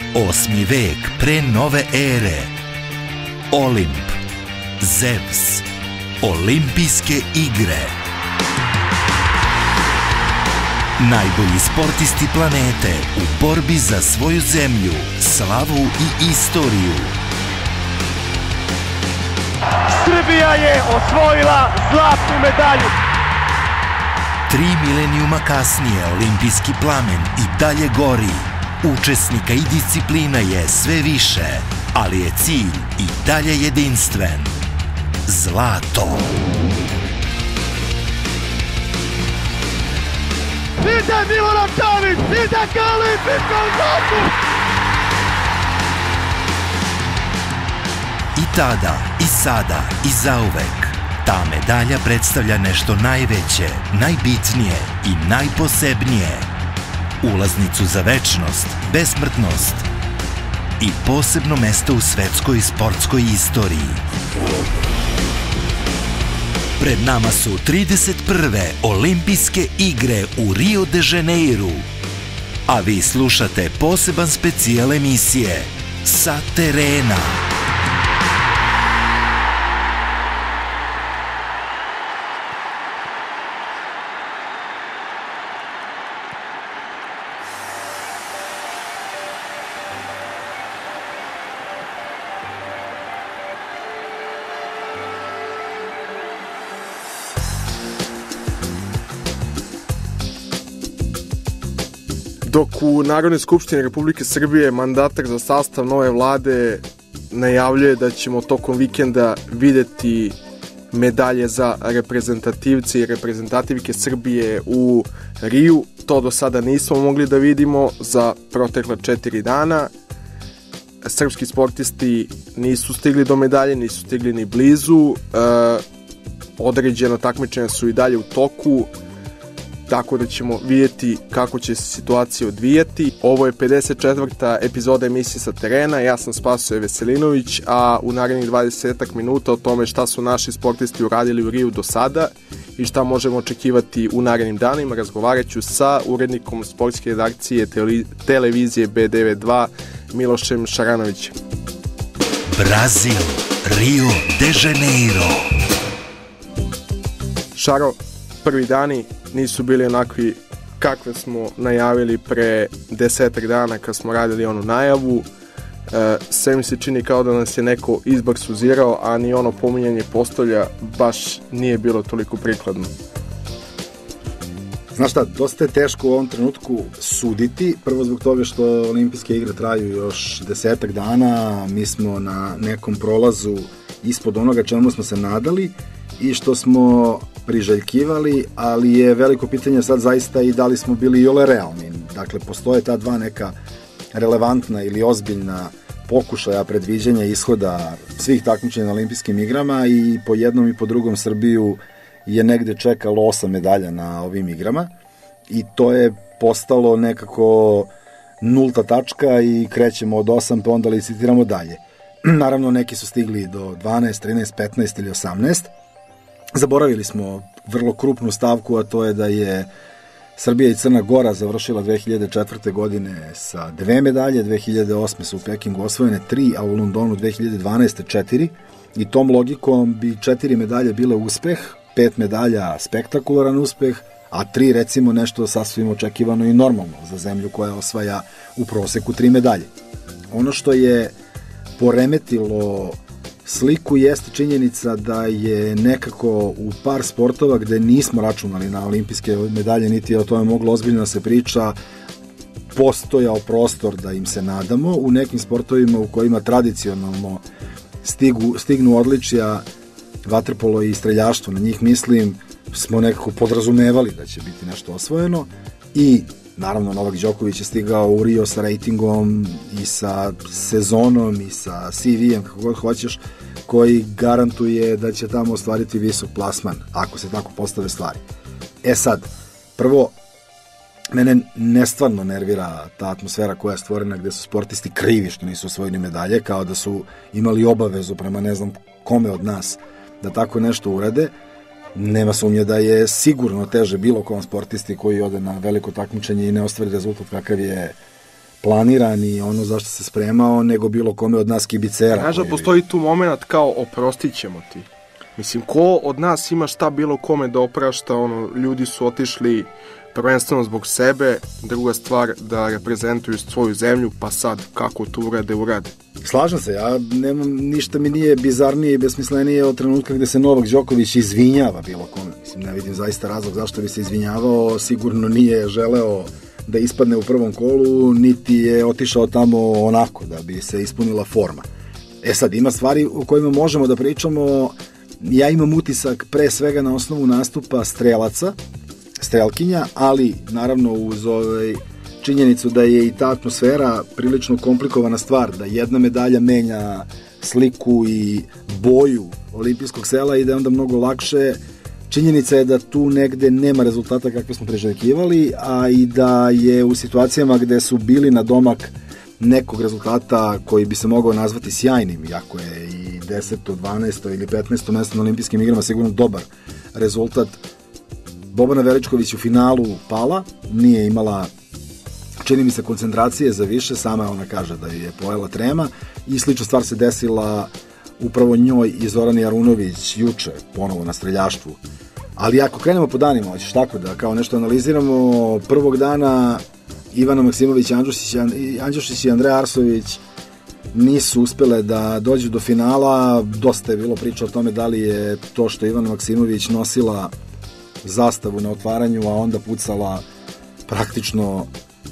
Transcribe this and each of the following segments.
8. vek pre nove ere. Olimp, Zevs, Olimpijske igre. Najbolji sportisti planete u borbi za svoju zemlju, slavu i istoriju. Srbija je osvojila zlatnu medalju. 3 milenijuma kasnije olimpijski plamen i dalje gori. Učesnika i disciplina je sve više, ali je cilj i dalje jedinstven. Zlato. Ide Milorad Čavić, ide ka olimpijskom zlatu! I tada, i sada, i zauvek. Ta medalja predstavlja nešto najveće, najbitnije i najposebnije. Ulaznicu za večnost, besmrtnost i posebno mesto u svetskoj sportskoj istoriji. Pred nama su 31. Olimpijske igre u Rio de Janeiru. A vi slušate poseban specijal emisije Sa terena. Dok u Narodnoj skupštini Republike Srbije mandatar za sastav nove vlade najavljuje da ćemo tokom vikenda videti medalje za reprezentativce i reprezentativke Srbije u Riju, to do sada nismo mogli da vidimo za protekla 4 dana. Srpski sportisti nisu stigli do medalje, nisu stigli ni blizu. Određena takmičenja su i dalje u toku, tako da ćemo vidjeti kako će se situacija odvijati. Ovo je 54. epizoda emisije Sa terena, ja sam Spasoje Veselinović, a u narednih 20 minuta o tome šta su naši sportisti uradili u Riju do sada i šta možemo očekivati u narednim danima razgovarat ću sa urednikom sportske redakcije televizije B92 Milošem Šaranovićem. Brazil, Rio de Janeiro. Šaro, prvi dani nisu bili onakvi kakve smo najavili pre 10 dana kad smo radili onu najavu. Sve mi se čini kao da nas je neko izbaksuzirao, a ni ono pominjanje postolja baš nije bilo toliko prikladno. Znaš šta, dosta je teško u ovom trenutku suditi, prvo zbog toga što olimpijske igre traju još 10 dana, mi smo na nekom prolazu ispod onoga čemu smo se nadali i što smo priželjkivali, ali je veliko pitanje sad zaista i da li smo bili iole realni. Dakle, postoje ta dva neka relevantna ili ozbiljna pokušaja predviđanja ishoda svih takmičenja na olimpijskim igrama i po jednom i po drugom Srbiju je negde čekalo 8 medalja na ovim igrama i to je postalo nekako nulta tačka i krećemo od 8 pa onda licitiramo dalje. Naravno, neki su stigli do 12, 13, 15 ili 18. Zaboravili smo vrlo krupnu stavku, a to je da je Srbija i Crna Gora završila 2004. godine sa 2 medalje, 2008. su u Pekingu osvojene 3, a u Londonu 2012. 4. I tom logikom bi 4 medalje bile uspeh, 5 medalja spektakularan uspeh, a 3 recimo nešto sasvim očekivano i normalno za zemlju koja osvaja u proseku 3 medalje. Ono što je poremetilo sliku jeste činjenica da je nekako u par sportova gde nismo računali na olimpijske medalje, niti je o tome moglo ozbiljno da se priča, postojao prostor da im se nadamo. U nekim sportovima u kojima tradicionalno stignu odličja, vaterpolo i streljaštvo, na njih mislim, smo nekako podrazumevali da će biti nešto osvojeno i naravno Novak Đoković je stigao u Rio sa rejtingom i sa sezonom i sa CV-em, kako god hoćeš, koji garantuje da će tamo ostvariti visok plasman, ako se tako postave stvari. E sad, prvo, mene nestvarno nervira ta atmosfera koja je stvorena gde su sportisti krivi što nisu osvojili medalje, kao da su imali obavezu prema ne znam kome od nas da tako nešto urade. Nema sumnje da je sigurno teže bilo kom sportisti koji ode na veliko takmičenje i ne ostvari rezultat kakav je planiran i ono zašto se spremao nego bilo kome od nas kibicera. Znaš da postoji tu moment kao oprostit ćemo ti. Mislim, ko od nas ima šta bilo kome da oprašta, ljudi su otišli prvenstveno zbog sebe, druga stvar da reprezentuju svoju zemlju, pa sad kako to urade. Slažem se, ja nemam, ništa mi nije bizarnije i besmislenije od trenutka gde se Novak Đoković izvinjava bilo kome. Mislim, ne vidim zaista razlog zašto bi se izvinjavao, sigurno nije želeo da ispadne u prvom kolu, niti je otišao tamo onako da bi se ispunila forma. Sad, ima stvari o kojima možemo da pričamo. Ja imam utisak pre svega na osnovu nastupa strelaca, strelkinja, ali naravno uz činjenicu da je i ta atmosfera prilično komplikovana stvar, da jedna medalja menja sliku i boju olimpijskog sela i da je onda mnogo lakše. Činjenica je da tu negde nema rezultata kakve smo priželjkivali, a i da je u situacijama gde su bili na domak nekog rezultata koji bi se mogao nazvati sjajnim, iako je i 10., 12. ili 15. mesto na olimpijskim igrama sigurno dobar rezultat. Bobana Veličković u finalu pala, nije imala, čini mi se, koncentracije za više, sama ona kaže da je pojela trema i slična stvar se desila upravo njoj i Zorani Arunović juče, ponovo na streljaštvu. Ali ako krenemo po danima, hoćeš tako da kao nešto analiziramo, prvog dana Ivana Maksimović Andjušić i Andreja Arsović nisu uspele da dođu do finala. Dosta je bilo priča o tome da li je to što Ivana Maksimović nosila zastavu na otvaranju, a onda pucala praktično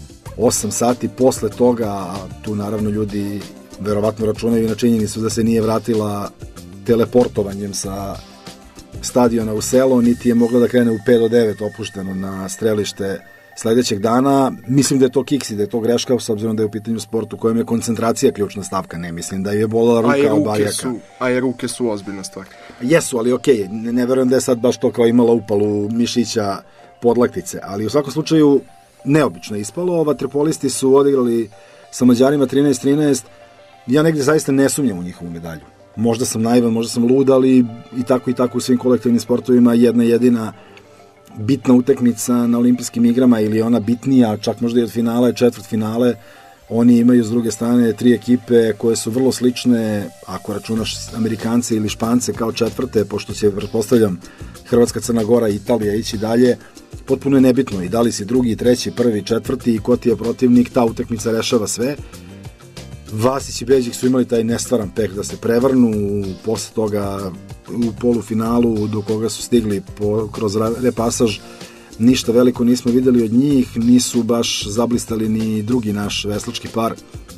8 sati posle toga, a tu naravno ljudi verovatno računaju na činjenicu da se nije vratila teleportovanjem sa stadiona u selo, niti je mogla da krene u 5 do 9 opušteno na strelište sledećeg dana. Mislim da je to kiks i da je to greška, s obzirom da je u pitanju sport u kojem je koncentracija ključna stavka. Ne mislim da je bolela ruka od bajaka. A i ruke su ozbiljna stvar. Jesu, ali okej, ne verujem da je sad baš to kao imala upalu mišića podlaktice, ali u svakom slučaju neobično je ispalo. Vaterpolisti su odigrali sa Mađarima 13-13. Ja negde zaista ne sumnjam u njihovu medalju. Možda sam naivan, možda sam lud, ali i tako u svim kolektivnim sportovima jedna jedina bitna utakmica na olimpijskim igrama ili ona bitnija, čak možda i od finala i četvrtfinale. Oni imaju s druge strane 3 ekipe koje su vrlo slične, ako računaš Amerikance ili Špance kao četvrte, pošto će, pretpostavljam, Hrvatska, Crna Gora i Italija ići dalje. Potpuno je nebitno i da li si drugi, treći, prvi, četvrti i ko ti je protivnik, ta utakmica rešava sve. Vasić i Beđik su imali taj nestvaran peh da se prevrnu, posle toga u polufinalu do koga su stigli kroz repasaž, ništa veliko nismo videli od njih, nisu baš zablistali ni drugi naš veslački par,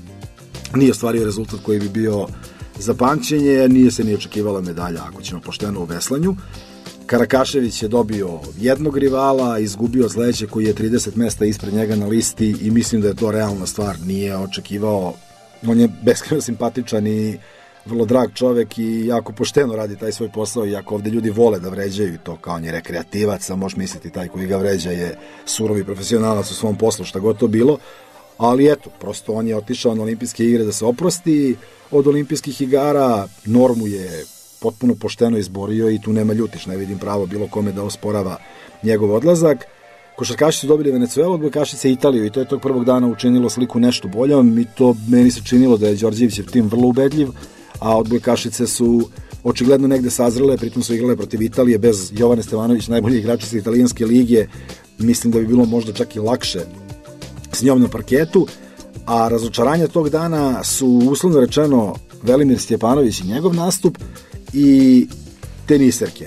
nije ostvario rezultat koji bi bio za pamćenje, nije se ni očekivala medalja ako ćemo pošteno u veslanju. Karakašević je dobio jednog rivala, izgubio sledeće koji je 30 mesta ispred njega na listi i mislim da je to realna stvar, nije očekivao. On je beskrajno simpatičan i vrlo drag čovek i jako pošteno radi taj svoj posao, i ako ovde ljudi vole da vređaju to, kao on je rekreativac, a možeš misliti taj koji ga vređa je surovi profesionalac u svom poslu, šta god to bilo, ali eto, prosto on je otišao na olimpijske igre da se oprosti od olimpijskih igara, normu je potpuno pošteno izborio i tu nema ljutiš, ne vidim pravo bilo kome da osporava njegov odlazak. Košarkaši su dobili Venecuelu, odbojkašice Italiju i to je tog prvog dana učinilo sliku nešto boljom i to meni se činilo da je Đorđevićev tim vrlo ubedljiv, a odbojkašice su očigledno negde sazrele, pritom su igrale protiv Italije bez Jovane Stevanović, najbolje igračice italijanske lige. Mislim da bi bilo možda čak i lakše s njom na parketu, a razočaranje tog dana su uslovno rečeno Velimir Stjepanović i njegov nastup i teniserke.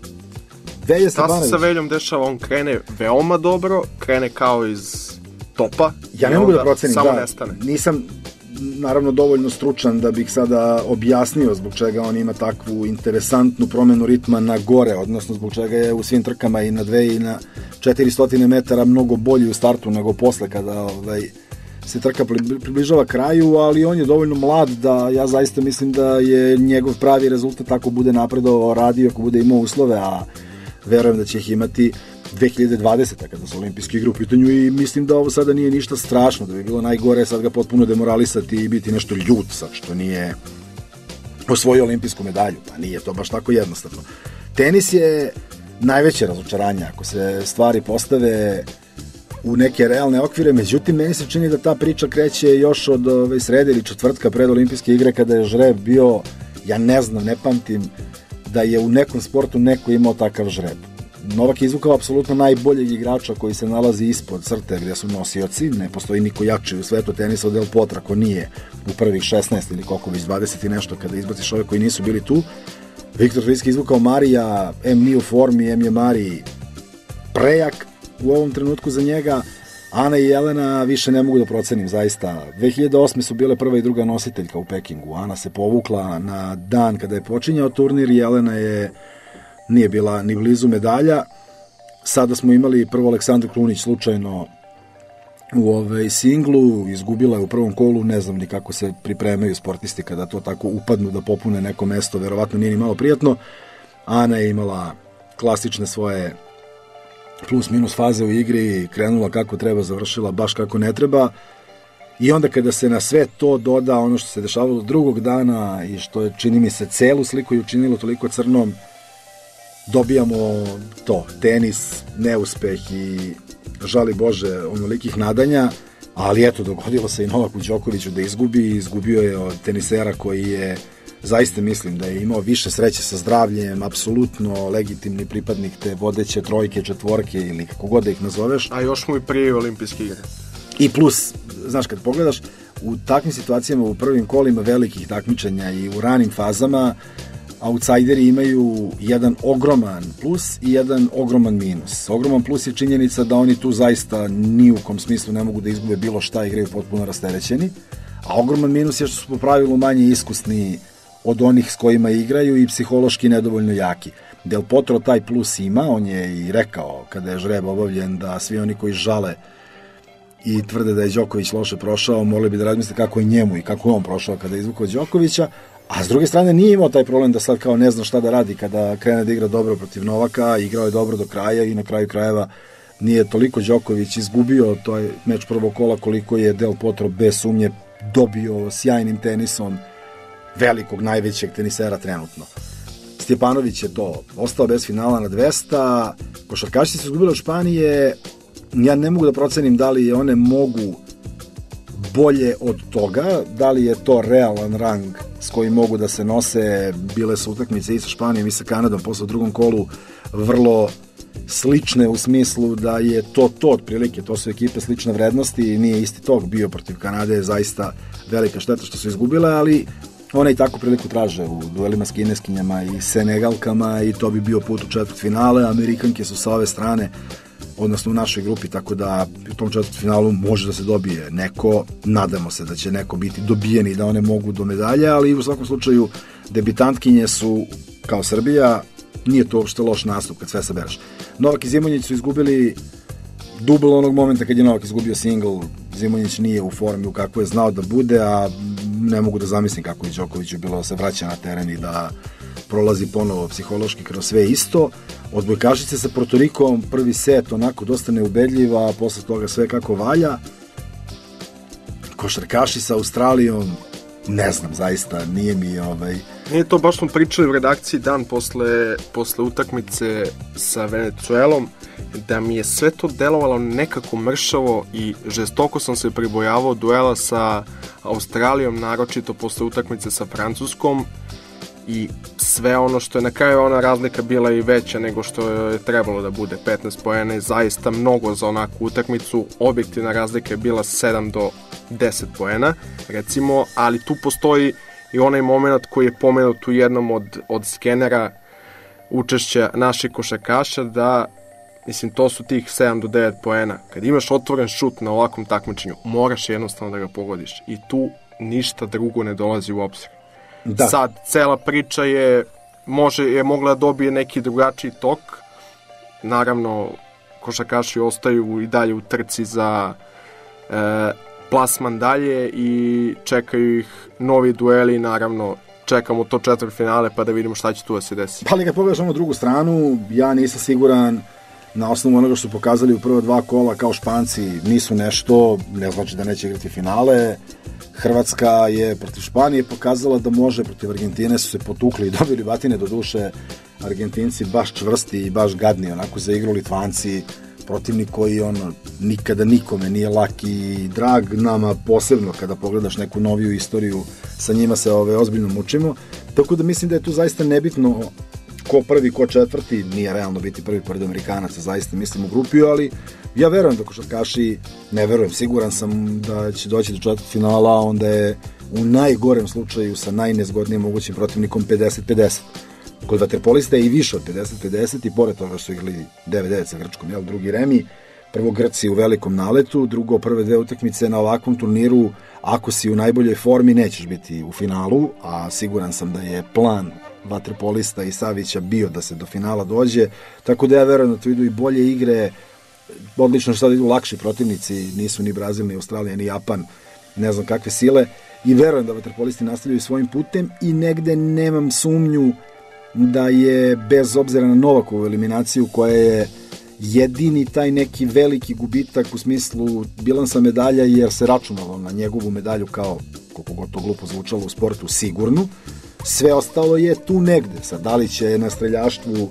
Šta se sa Veljom dešava? On krene veoma dobro, krene kao iz topa. Ja ne mogu da procenim, nisam naravno dovoljno stručan da bih sada objasnio zbog čega on ima takvu interesantnu promenu ritma na gore, odnosno zbog čega je u svim trkama i na 2 i na 400 metara mnogo bolji u startu nego posle kada se trka približava kraju, ali on je dovoljno mlad da ja zaista mislim da je njegov pravi rezultat ako bude napredovao, radio, ako bude imao uslove, a verujem da će ih imati 2020. kada su olimpijske igre u pitanju i mislim da ovo sada nije ništa strašno, da bi bilo najgore sad ga potpuno demoralisati i biti nešto ljut sad što nije osvojio olimpijsku medalju, pa nije to baš tako jednostavno. Tenis je najveće razočaranje, ako se stvari postave u neke realne okvire, međutim meni se čini da ta priča kreće još od srede ili četvrtka pred olimpijske igre kada je žreb bio, ja ne znam, ne pamtim da je u nekom sportu neko imao takav žreb. Novak je izvukao apsolutno najboljeg igrača koji se nalazi ispod crte gde su nosioci, ne postoji niko jači u svetu tenisa od Del Potra ko nije u prvih 16 ili koliko već 20 i nešto kada izbaciš ove koji nisu bili tu. Viktor Trojicki izvukao Marija, nije u formi, je Mari prejak u ovom trenutku za njega. Ana i Jelena više ne mogu da procenim, zaista. 2008. su bile prva i druga nositeljka u Pekingu. Ana se povukla na dan kada je počinjao turnir, Jelena nije bila ni blizu medalja. Sada smo imali prvo Aleksandru Krunić slučajno u singlu, izgubila je u prvom kolu, ne znam ni kako se pripremaju sportisti kada to tako upadnu da popune neko mesto, verovatno nije ni malo prijatno. Ana je imala klasične svoje plus minus faze u igri, krenula kako treba, završila baš kako ne treba. I onda kada se na sve to doda ono što se dešavalo drugog dana i što je, čini mi se, celu sliku i učinilo toliko crnom, dobijamo to, tenis, neuspeh i žali Bože onolikih nadanja, ali eto, dogodilo se i Novaku Đokoviću da izgubio je od tenisera koji je, zaista mislim da je imao više sreće sa zdravljem, apsolutno legitimni pripadnik te vodeće trojke, četvorke ili kako god da ih nazoveš. A još mu i prije olimpijske igre. I plus, znaš, kad pogledaš, u takvim situacijama, u prvim kolima velikih takmičenja i u ranim fazama, outsideri imaju jedan ogroman plus i jedan ogroman minus. Ogroman plus je činjenica da oni tu zaista ni u kom smislu ne mogu da izgube bilo šta, igraju potpuno rasterećeni, a ogroman minus je što su po pravilu manje iskusni od onih s kojima igraju i psihološki nedovoljno jaki. Del Potro taj plus ima, on je i rekao kada je žreb obavljen da svi oni koji žale i tvrde da je Đoković loše prošao, morali bi da razmisle kako je njemu i kako je on prošao kada je izvukao Đokovića, a s druge strane nije imao taj problem da sad kao ne zna šta da radi kada krene da igra dobro protiv Novaka, igrao je dobro do kraja i na kraju krajeva nije toliko Đoković izgubio taj meč prvog kola koliko je Del Potro bez sumnje dobio sjajnim tenisom velikog, najvećeg tenisera trenutno. Stjepanović je to ostao bez finala na 200, košarkašice su izgubile od Španije, ja ne mogu da procenim da li one mogu bolje od toga, da li je to realan rang s kojim mogu da se nose. Bile su utakmice i sa Španijom i sa Kanadom posle u drugom kolu vrlo slične u smislu da je to otprilike, to su ekipe slične vrednosti i nije isti tok bio protiv Kanade, je zaista velika šteta što su izgubile, ali one i takvu priliku traže u duelima s Kineskinjama i Senegalkama i to bi bio put u četvrtfinale. Amerikanke su sa ove strane, odnosno u našoj grupi, tako da u tom četvrtfinalu može da se dobije neko, nadamo se da će neko biti dobijen i da one mogu do medalje, ali u svakom slučaju debitantkinje su kao Srbija, nije to uopšte loš nastup kad sve sabereš. Novak i Zimonjić su izgubili dubl onog momenta kad je Novak izgubio single. Zimonjić nije u formi u kako je znao da bude, a ne mogu da zamislim kako je Đokoviću bilo da se vraća na teren i da prolazi ponovo psihološki kroz sve isto. Odbojkašice sa Portorikom, prvi set onako dosta neubedljiva, a posle toga sve kako valja. Košarkaši sa Australijom, ne znam, zaista, nije mi Nije to, baš smo pričali u redakciji dan posle utakmice sa Venecuelom, da mi je sve to delovalo nekako mršavo i žestoko sam se pribojavao duela sa Australijom, naročito posle utakmice sa Francuskom, i sve ono što je na kraju ona razlika bila i veća nego što je trebalo da bude. 15 poena je zaista mnogo za onakvu utakmicu, objektivna razlika je bila 7 do 10 poena recimo, ali tu postoji i onaj moment koji je pomenut u jednom od skenera učešća naših košarkaša, da mislim to su tih 7 do 9 poena. Kad imaš otvoren šut na ovakvom takmičenju, moraš jednostavno da ga pogodiš i tu ništa drugo ne dolazi u obzir. Da. Sad, cela priča je mogla da dobije neki drugačiji tok. Naravno, košarkaši ostaju i dalje u trci za plasman dalje i čekaju ih novi dueli. Naravno, čekamo to četvrtfinale pa da vidimo šta će tu da se desi. Ali kad pogledaš na drugu stranu, ja nisam siguran na osnovu onoga što su pokazali u prva dva kola kao Španci nisu nešto, ne znači da neće igrati finale. Hrvatska je protiv Španije pokazala da može, protiv Argentine su se potukli i dobili batine, do duše Argentinci baš čvrsti i baš gadni, onako za igru Litvanci protivnik koji nikada nikome nije lak i drag, nama posebno kada pogledaš neku noviju istoriju, sa njima se ozbiljno mučimo, tako da mislim da je tu zaista nebitno ko prvi, ko četvrti, nije realno biti prvi pored Amerikanaca, zaista mislim u grupi, ali ja verujem da košarkaši, ne verujem, siguran sam da će doći do četvrtfinala, a onda je u najgorem slučaju sa najnezgodnijim mogućim protivnikom 50-50. Kod vaterpolista je i više od 50-50 i pored toga su igrali 9-9 sa Grčkom, drugi remi, prvo Grci u velikom naletu, drugo prve dve utakmice na ovakvom turniru, ako si u najboljoj formi nećeš biti u finalu, a siguran sam da je plan vaterpolista i Savića bio da se do finala dođe, tako da ja verujem da tu idu i bolje igre, odlično što da idu lakši protivnici, nisu ni Brazil, ni Australija, ni Japan, ne znam kakve sile, i verujem da vaterpolisti nastavljaju svojim putem i negde nemam sumnju da je, bez obzira na Novakovu eliminaciju, koja je jedini taj neki veliki gubitak u smislu bilansa medalja, jer se računalo na njegovu medalju kao, koliko god to glupo zvučalo u sportu, sigurnu, sve ostalo je tu negde. Sad, da li će na streljaštvu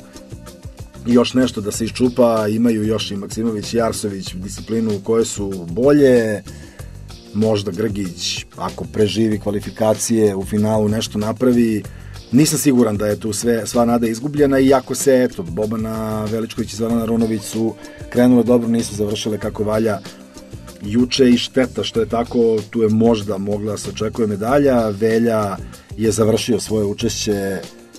još nešto da se iščupa, imaju još i Maksimović i Arsović disciplinu u kojoj su bolje, možda Grgić, ako preživi kvalifikacije u finalu, nešto napravi. Nisam siguran da je tu sva nada izgubljena, iako se, Bobana Veličković i Zorana Runović su krenule dobro, nisu završile kako valja juče i šteta što je tako, tu je možda mogla da se očekuje medalja. Velja je završio svoje učešće,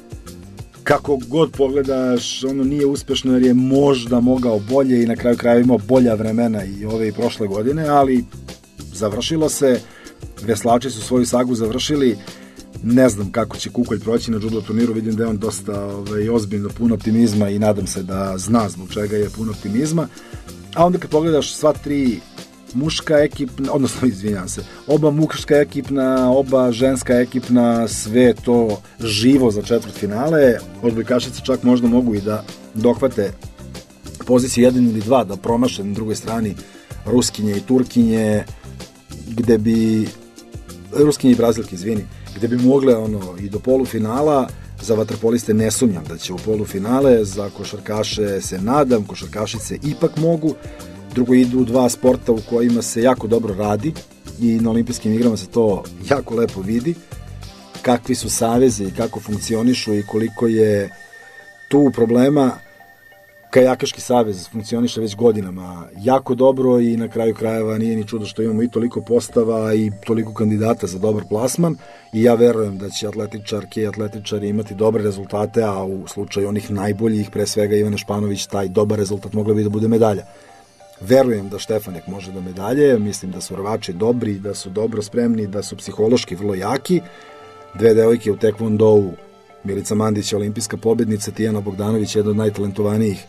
kako god pogledaš, nije uspešno jer je možda mogao bolje i na kraju kraja imao bolja vremena i ove i prošle godine, ali završilo se, veslači su svoju sagu završili. Ne znam kako će Kukolj proći na judo turniru, vidim da je on dosta ozbiljno, pun optimizma i nadam se da zna zbog čega je pun optimizma. A onda kad pogledaš sva tri muška ekipna, odnosno izvinjam se, oba muška ekipna, oba ženska ekipna, sve to živo za četvrtfinale, odbojkašice čak možda mogu i da dohvate poziciju 1 ili 2, da promaše na drugoj strani Ruskinje i Turkinje, gde bi Ruskinje i Brazilke, gde bi mogle i do polufinala. Za vaterpoliste ne sumnjam da će u polufinale, za košarkaše se nadam, košarkašice ipak mogu. Drugo, idu dva sporta u kojima se jako dobro radi i na olimpijskim igrama se to jako lepo vidi, kakvi su savezi i kako funkcionišu i koliko je tu problema. Kajakaški savez funkcioniše već godinama jako dobro i na kraju krajeva nije ni čudo što imamo i toliko postava i toliko kandidata za dobar plasman i ja verujem da će atletičarke i atletičari imati dobre rezultate, a u slučaju onih najboljih, pre svega Ivana Španović, taj dobar rezultat mogla bi da bude medalja. Verujem da Štefanek može da medalje, mislim da su rvači dobri, da su dobro spremni, da su psihološki vrlo jaki. Dve devojke u tekvondou, Milica Mandić, olimpijska pobednica, Tijana Bogdanović, jedna od najtalentovanijih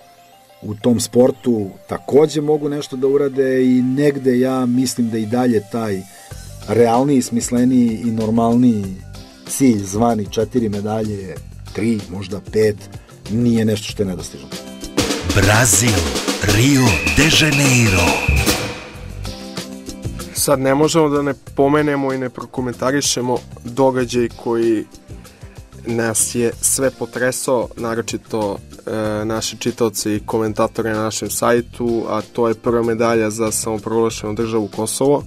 u tom sportu, takođe mogu nešto da urade i negde ja mislim da i dalje taj realniji, smisleniji i normalniji cilj zvani 4 medalje, 3, možda 5, nije nešto što je nedostižno. Brazil, Rio de Janeiro. Sad ne možemo da ne pomenemo i ne prokomentarišemo događaj koji nas je sve potresao, naročito naše čitaoce i komentatore na našem sajtu, a to je prva medalja za samoproglašenu državu Kosovo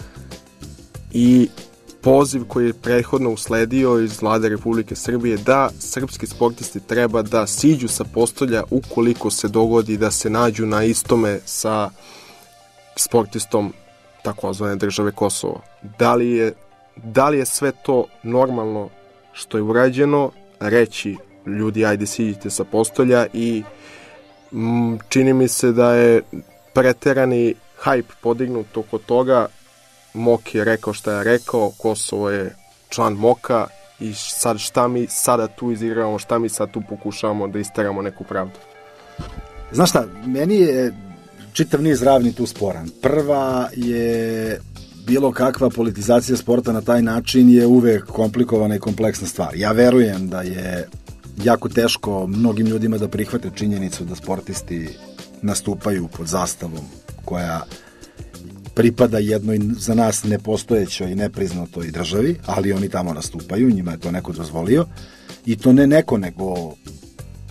i poziv koji je prethodno usledio iz Vlade Republike Srbije da srpski sportisti treba da siđu sa postolja ukoliko se dogodi da se nađu na istome sa sportistom takozvane države Kosovo. Da li je sve to normalno što je urađeno, reći ljudi ajde siđite sa postolja i čini mi se da je preterani hajp podignut oko toga. Mok je rekao šta je rekao, Kosovo je član Moka i sad šta mi sada tu izigravamo, šta mi sad tu pokušavamo da isteramo neku pravdu. Znaš šta, meni je čitav niz ravni tu sporan. Prva je bilo kakva politizacija sporta na taj način je uvek komplikovana i kompleksna stvar. Ja verujem da je jako teško mnogim ljudima da prihvate činjenicu da sportisti nastupaju pod zastavom koja pripada jednoj za nas nepostojećoj i nepriznatoj državi, ali oni tamo nastupaju, njima je to neko dozvolio i to ne neko, nego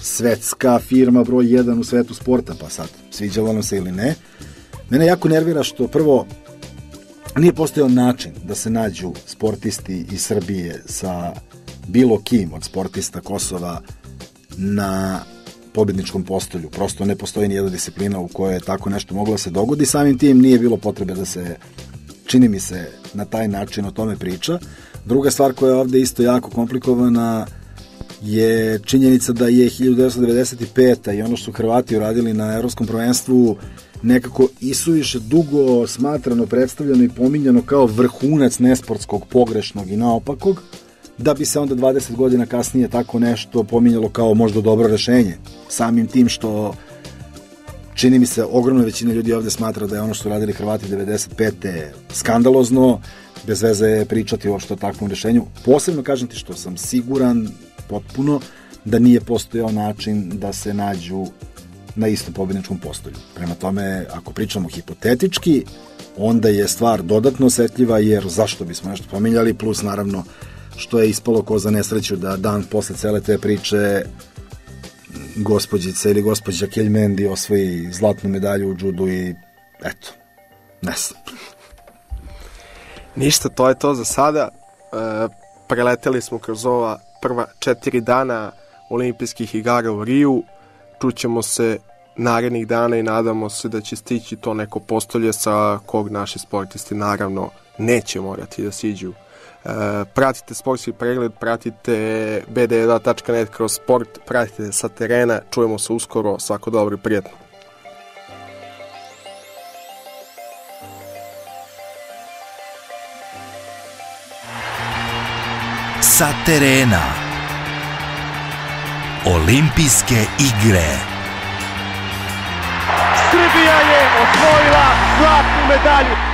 svetska firma broj 1 u svetu sporta, pa sad, sviđalo nam se ili ne. Mene jako nervira što prvo nije postojao način da se nađu sportisti iz Srbije sa bilo kim od sportista Kosova na pobedničkom postolju. Prosto ne postoji nijedna disciplina u kojoj je tako nešto moglo da se dogodi. Samim tim nije bilo potrebe da se, čini mi se, na taj način o tome priča. Druga stvar koja je ovde isto jako komplikovana je činjenica da je 1995. i ono što Hrvati uradili na Evropskom prvenstvu nekako isuviše dugo smatrano, predstavljeno i pominjano kao vrhunac nesportskog, pogrešnog i naopakog, da bi se onda 20 godina kasnije tako nešto pominjalo kao možda dobro rešenje. Samim tim što čini mi se ogromna većina ljudi ovde smatra da je ono što radili Hrvati 95. skandalozno, bez veze je pričati uopšte o takvom rešenju. Posebno kažem ti što sam siguran potpuno da nije postojao način da se nađu na istom pobedničkom postolju. Prema tome, ako pričamo hipotetički, onda je stvar dodatno osetljiva, jer zašto bismo nešto pominjali, plus naravno što je ispalo ko za nesreću da dan posle cele te priče gospođica ili gospođa Keljmendi osvoji zlatnu medalju u džudu i eto, ne znam. Ništa, to je to za sada. Preleteli smo kroz ova prva 4 dana olimpijskih igara u Riju. Čućemo se narednih dana i nadamo se da će stići to neko postolje sa kog naši sportisti naravno neće morati da siđu. Pratite sportski pregled, pratite bd1.net kroz sport, pratite sa terena, čujemo se uskoro, svako dobro i prijetno. Sa terena. Olimpijske igre. Srbija je osvojila zlatnu medalju.